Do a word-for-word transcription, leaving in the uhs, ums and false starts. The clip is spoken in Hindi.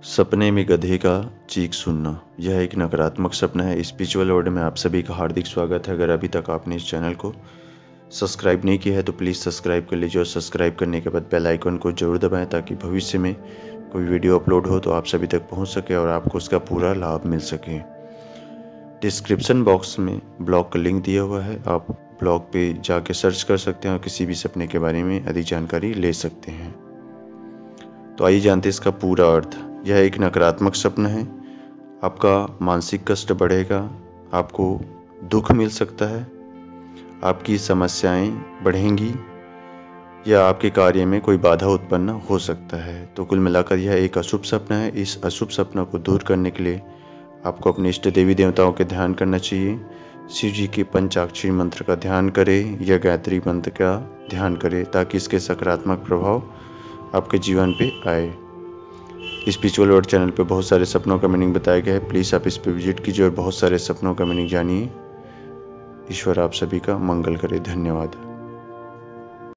सपने में गधे का चीख सुनना, यह एक नकारात्मक सपना है। स्पिरिचुअल वर्ल्ड में आप सभी का हार्दिक स्वागत है। अगर अभी तक आपने इस चैनल को सब्सक्राइब नहीं किया है तो प्लीज़ सब्सक्राइब कर लीजिए और सब्सक्राइब करने के बाद बेल आइकन को जरूर दबाएं ताकि भविष्य में कोई वीडियो अपलोड हो तो आप सभी तक पहुंच सके और आपको उसका पूरा लाभ मिल सके। डिस्क्रिप्शन बॉक्स में ब्लॉग का लिंक दिया हुआ है, आप ब्लॉग पे जाके सर्च कर सकते हैं और किसी भी सपने के बारे में अधिक जानकारी ले सकते हैं। तो आइए जानते हैं इसका पूरा अर्थ। यह एक नकारात्मक सपना है। आपका मानसिक कष्ट बढ़ेगा, आपको दुख मिल सकता है, आपकी समस्याएं बढ़ेंगी या आपके कार्य में कोई बाधा उत्पन्न हो सकता है। तो कुल मिलाकर यह एक अशुभ सपना है। इस अशुभ सपना को दूर करने के लिए आपको अपने इष्ट देवी देवताओं के ध्यान करना चाहिए। शिव जी के पंचाक्षरी मंत्र का ध्यान करें या गायत्री मंत्र का ध्यान करें ताकि इसके सकारात्मक प्रभाव आपके जीवन पे आए। स्पिरिचुअल वर्ल्ड चैनल पे बहुत सारे सपनों का मीनिंग बताया गया है, प्लीज़ आप इस पे विजिट कीजिए और बहुत सारे सपनों का मीनिंग जानिए। ईश्वर आप सभी का मंगल करे। धन्यवाद।